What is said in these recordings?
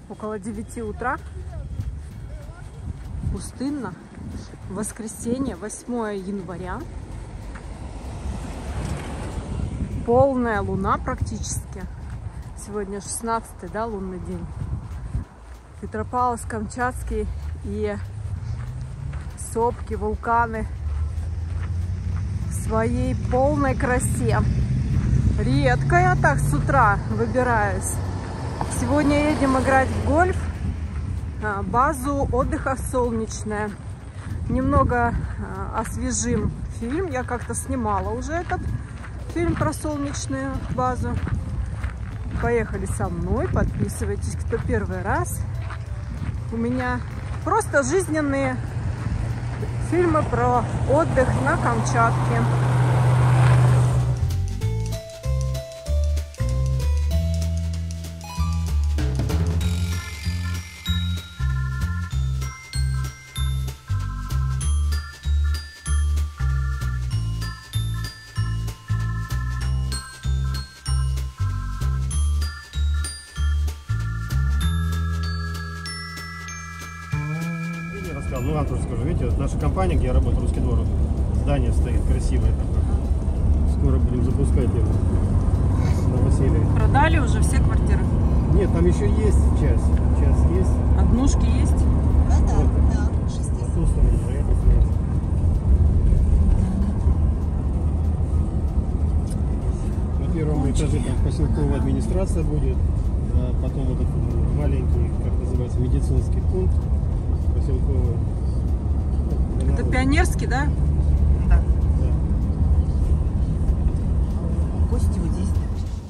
Около 9 утра. Пустынно. Воскресенье, 8 января. Полная луна практически. Сегодня 16-й, да, лунный день. Петропавловск-Камчатский и сопки, вулканы в своей полной красе. Редко я так с утра выбираюсь. Сегодня едем играть в гольф. Базу отдыха «Солнечная». Немного освежим фильм. Я как-то снимала уже этот фильм про солнечную базу. Поехали со мной. Подписывайтесь, кто первый раз. У меня просто жизненные фильмы про отдых на Камчатке. Ну, вам тоже скажу, видите, вот наша компания, где я работаю, Русский двор, здание стоит красивое такое. Скоро будем запускать его на Василия. Продали уже все квартиры? Нет, там еще есть часть. Часть есть. Однушки есть? Вот, по ту сторону, а это снять. На первом этаже там поселковая администрация будет, а потом вот этот маленький, как называется, медицинский пункт поселковый. Это Пионерский, да? Да. Гости вот здесь.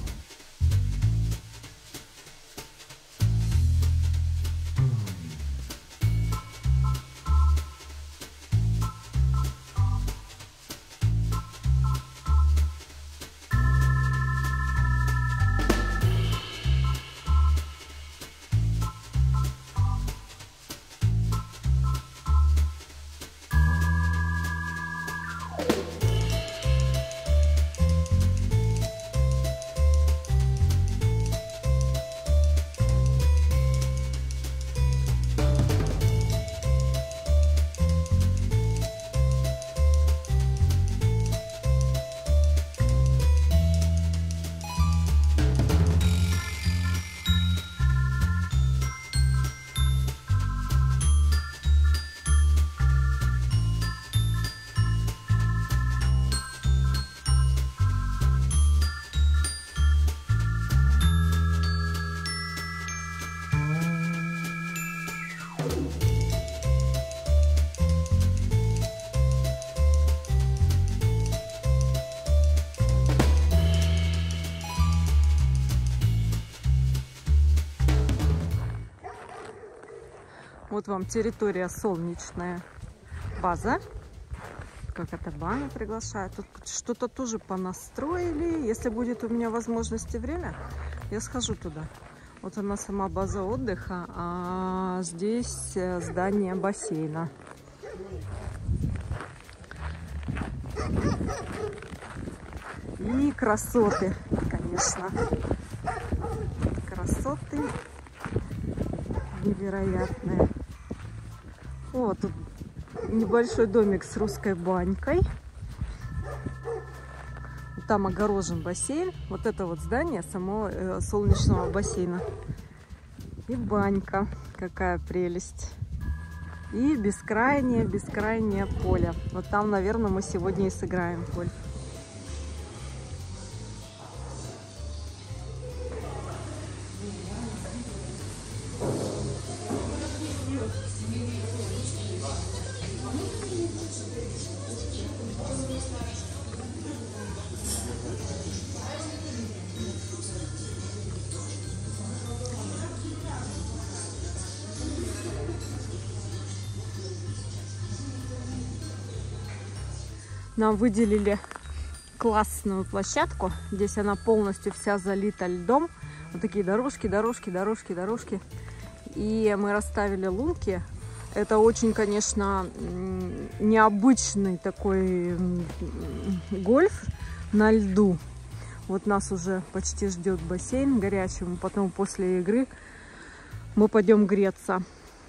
Вот вам территория солнечная база. Как это баня приглашает. Тут что-то тоже понастроили. Если будет у меня возможность и время, я схожу туда. Вот она сама база отдыха, а здесь здание бассейна. И красоты, конечно. Красоты невероятные. О, тут небольшой домик с русской банькой. Там огорожен бассейн. Вот это вот здание самого солнечного бассейна. И банька. Какая прелесть. И бескрайнее поле. Вот там, наверное, мы сегодня и сыграем в гольф. Нам выделили классную площадку. Здесь она полностью вся залита льдом. Вот такие дорожки. И мы расставили лунки. Это очень, конечно, необычный такой гольф на льду. Вот нас уже почти ждет бассейн горячий. Мы потом после игры мы пойдем греться.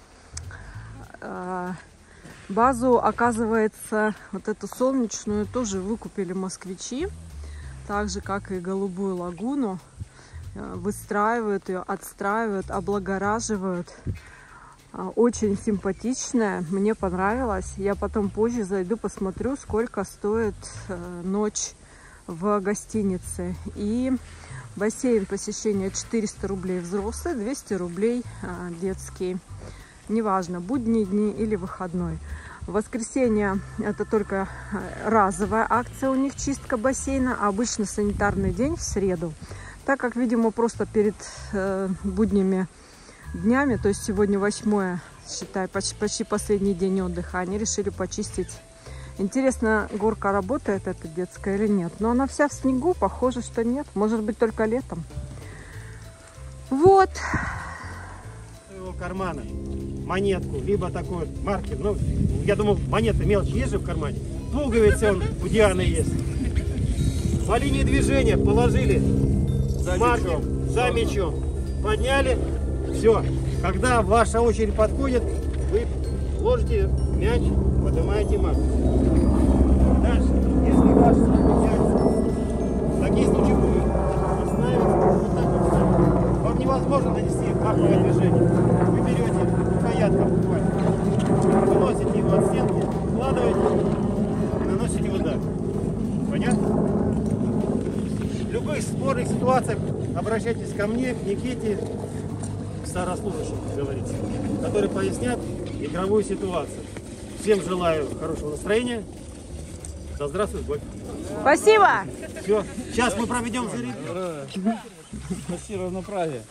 Базу, оказывается, вот эту солнечную тоже выкупили москвичи. Так же, как и Голубую лагуну. Выстраивают ее, отстраивают, облагораживают. Очень симпатичная, мне понравилось. Я потом позже зайду, посмотрю, сколько стоит ночь в гостинице. И бассейн посещения 400 рублей взрослый, 200 рублей детский. Неважно, будние дни или выходной. В воскресенье это только разовая акция у них, чистка бассейна, а обычно санитарный день в среду. Так как, видимо, просто перед будними днями, то есть сегодня 8, считай, почти последний день отдыха, они решили почистить. Интересно, горка работает эта детская или нет? Но она вся в снегу, похоже, что нет. Может быть, только летом. Вот. Своего кармана монетку, либо такой маркер. Ну, я думал, монеты мелочи есть же в кармане. Пуговицы он у Дианы есть. По линии движения положили маркер за мячом. Подняли. Все. Когда ваша очередь подходит, вы ложите мяч, поднимаете маркер. Дальше, если ваш мяч, такие случаи будут, останавливаться, вот так вот ставить. Вам невозможно нанести марковое движение. Вы берете рукоятку буквально, выносите его от стенки, вкладываете, наносите удар. Понятно? В любых спорных ситуациях обращайтесь ко мне, к Никите, к старослужащим, как говорится, которые пояснят игровую ситуацию. Всем желаю хорошего настроения. Да здравствует гольф. Спасибо! Все, сейчас мы проведем зарядку. Спасибо, равноправие.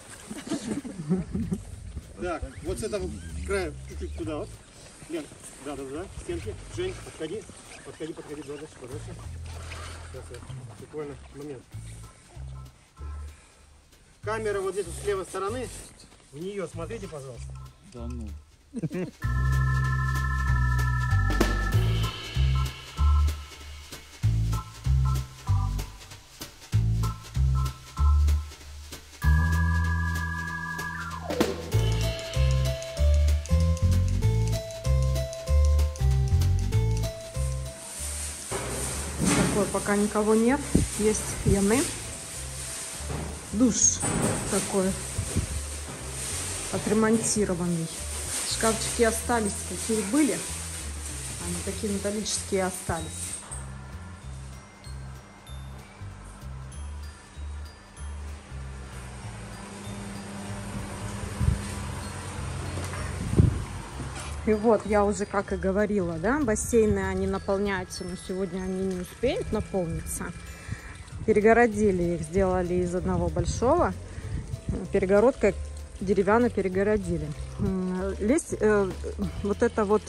Так, вот с этого края чуть-чуть туда вот. Лен, да, стенки. Жень, подходи, дальше, пожалуйста. Сейчас я буквально момент. Камера вот здесь вот с левой стороны. В нее смотрите, пожалуйста. Да ну. Пока никого нет, есть фены, душ такой отремонтированный. Шкафчики остались, какие были, они такие металлические остались. И вот, я уже, как и говорила, да, бассейны, они наполняются, но сегодня они не успеют наполниться. Перегородили их, сделали из одного большого. Перегородкой деревянно перегородили. Вот эта вот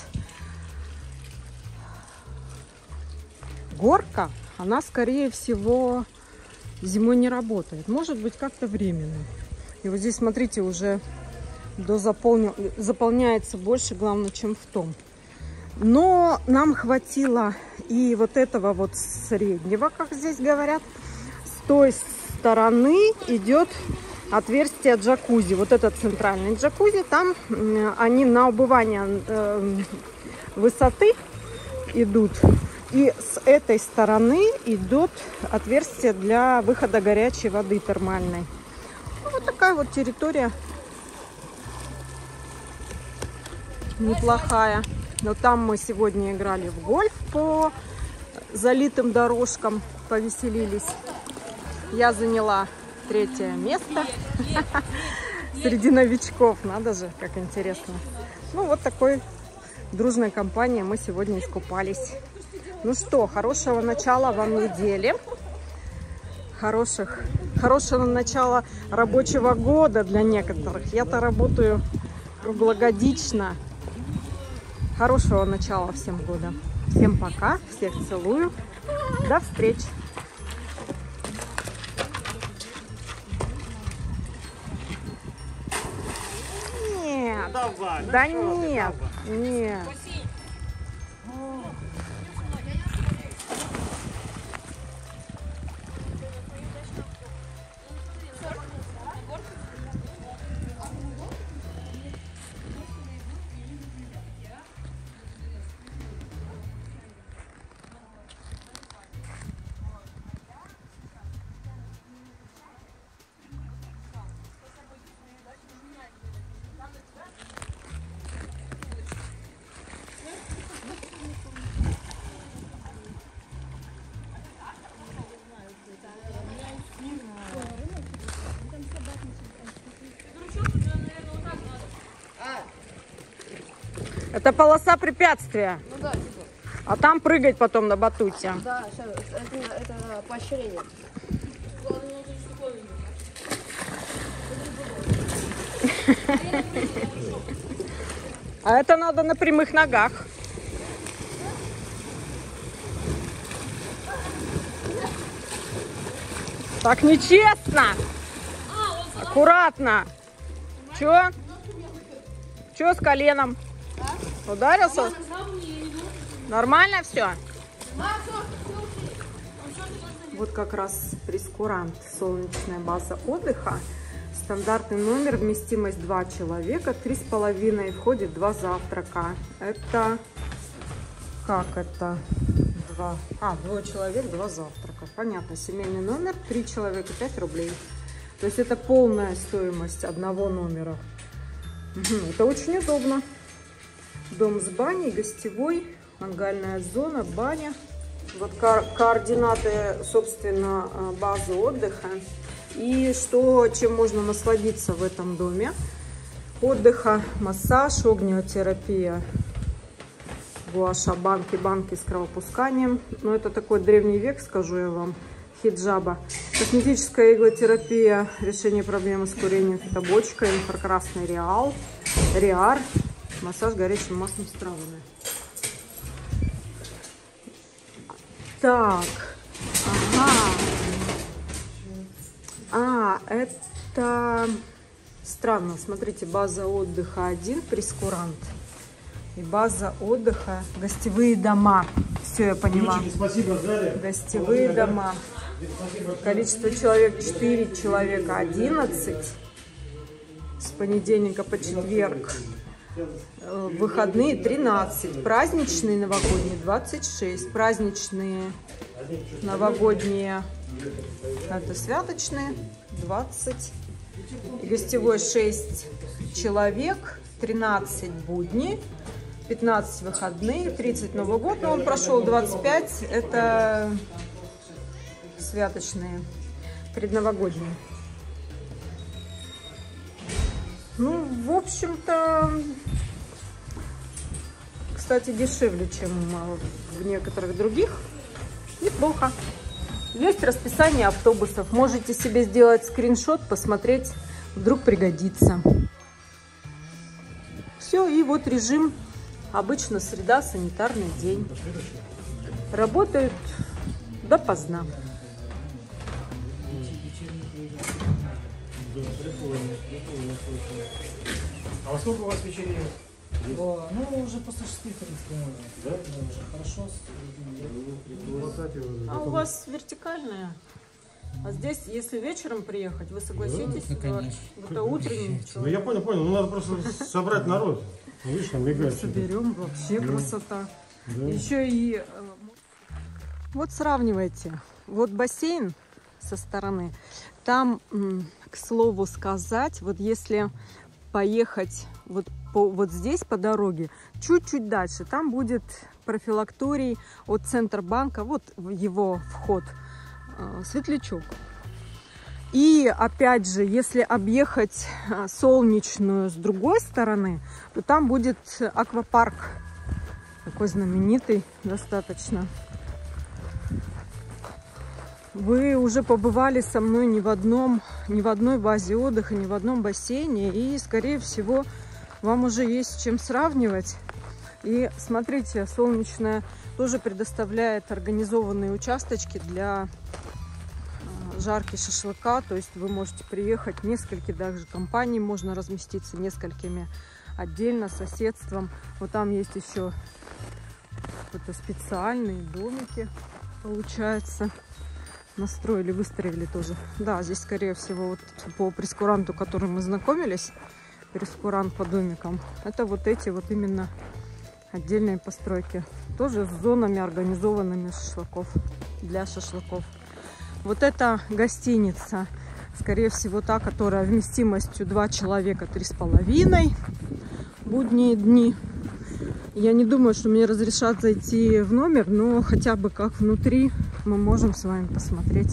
горка, она, скорее всего, зимой не работает. Может быть, как-то временно. И вот здесь, смотрите, уже заполняется больше, главное, чем в том. Но нам хватило и вот этого вот среднего, как здесь говорят. С той стороны идет отверстие джакузи. Вот этот центральный джакузи. Там они на убывание высоты идут. И с этой стороны идет отверстие для выхода горячей воды термальной. Вот такая вот территория. Неплохая. Но там мы сегодня играли в гольф по залитым дорожкам, повеселились. Я заняла 3-е место среди новичков. Надо же, как интересно. Ну, вот такой дружной компанией мы сегодня искупались. Ну что, хорошего начала вам недели. Хорошего начала рабочего года для некоторых. Я-то работаю круглогодично. Хорошего начала всем года. Всем пока, всех целую. До встречи. Нет, Давай, да нет, нет. Это полоса препятствия. Ну да, типа. А там прыгать потом на батуте. Да, это поощрение. А это надо на прямых ногах. Так нечестно. Аккуратно. Чё? Чё с коленом? Ударился? Нормально все? Вот как раз прейскурант, солнечная база отдыха. Стандартный номер, вместимость 2 человека, 3,5, входит 2 завтрака. Это... Как это? 2. Двое человек, 2 завтрака. Понятно, семейный номер, 3 человека, 5 рублей. То есть это полная стоимость одного номера. Это очень удобно. Дом с баней, гостевой, мангальная зона, баня. Вот координаты, собственно, базы отдыха. И чем можно насладиться в этом доме. Отдыха, массаж, огнеотерапия, гуаша, банки с кровопусканием. Но это такой древний век, скажу я вам, хиджаба. Косметическая иглотерапия, решение проблемы с курением, фитобочка, инфракрасный риар, массаж горячим маслом с травами. Так, это странно. Смотрите, база отдыха 1, прейскурант. И база отдыха, гостевые дома. Все, я поняла. Спасибо, Заря. Гостевые дома. Количество человек 4 человека 11. С понедельника по четверг. Выходные 13. Праздничные новогодние 26. Праздничные новогодние, это святочные 20. И гостевой 6 человек, 13 будни, 15 выходные, 30 Новый год, но он прошел, 25 это святочные, предновогодние. Ну, в общем-то, кстати, дешевле, чем в некоторых других. Неплохо. Есть расписание автобусов. Можете себе сделать скриншот, посмотреть, вдруг пригодится. Все, и вот режим. Обычно среда, санитарный день. Работают допоздна. А во сколько у вас вечеринок? Ну, уже после 6, в принципе, можно. Да? Уже хорошо. А у вас вертикальная? А здесь, если вечером приехать, вы согласитесь? Ну, конечно. Это утренний. Ну я понял. Ну надо просто собрать народ. Ну, видишь, там легать. Соберем, вообще красота. Да. Еще и... Вот сравнивайте. Вот бассейн со стороны. Там, к слову сказать, вот если поехать вот здесь по дороге, чуть-чуть дальше, там будет профилакторий от Центробанка, вот его вход, Светлячок. И опять же, если объехать Солнечную с другой стороны, то там будет аквапарк, такой знаменитый достаточно. Вы уже побывали со мной ни в одной базе отдыха, ни в одном бассейне, и, скорее всего, вам уже есть с чем сравнивать. И смотрите, Солнечная тоже предоставляет организованные участочки для жарки шашлыка. То есть вы можете приехать, несколько даже компаний можно разместиться, несколькими отдельно, соседством. Вот там есть еще какие-то специальные домики, получается. Настроили, выстроили тоже. Да, здесь, скорее всего, вот по прейскуранту, которым мы знакомились, прейскурант по домикам, это вот эти вот именно отдельные постройки. Тоже с зонами, организованными шашлыков, для шашлыков. Вот эта гостиница, скорее всего, та, которая вместимостью 2 человека, 3,5 будние дни. Я не думаю, что мне разрешат зайти в номер, но хотя бы как внутри мы можем с вами посмотреть.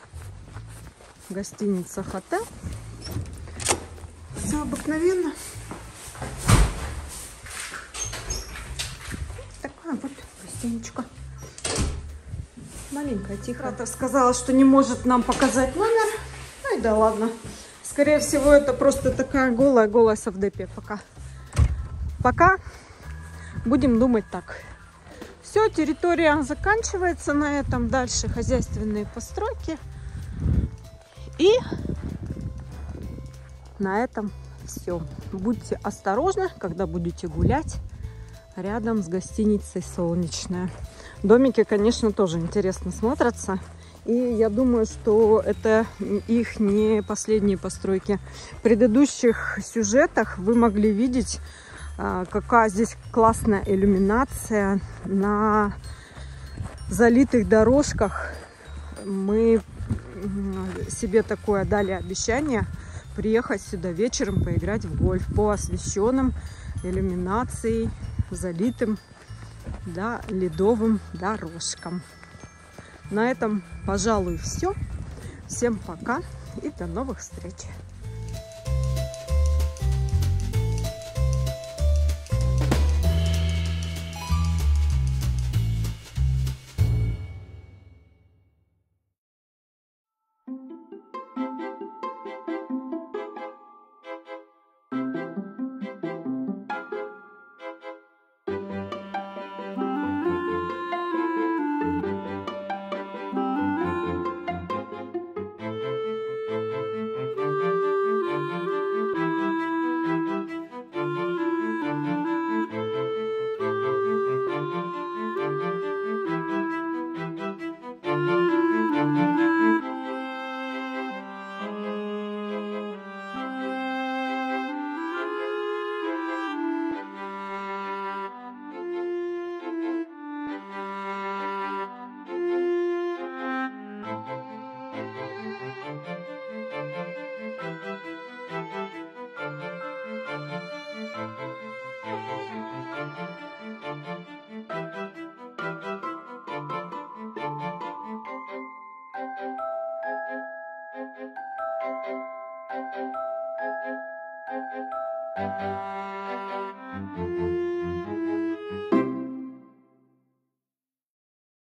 Гостиница «Хотел». Все обыкновенно. Такая вот гостиничка. Маленькая, тихая. Сказала, что не может нам показать номер. Ну и да ладно. Скорее всего, это просто такая голая совдепия пока. Пока будем думать так. Все, территория заканчивается на этом. Дальше хозяйственные постройки. И на этом все. Будьте осторожны, когда будете гулять рядом с гостиницей «Солнечная». Домики, конечно, тоже интересно смотрятся. И я думаю, что это их не последние постройки. В предыдущих сюжетах вы могли видеть, какая здесь классная иллюминация на залитых дорожках. Мы себе такое дали обещание приехать сюда вечером поиграть в гольф по освещенным иллюминацией, залитым, да, ледовым дорожкам. На этом, пожалуй, все. Всем пока и до новых встреч. Thank you.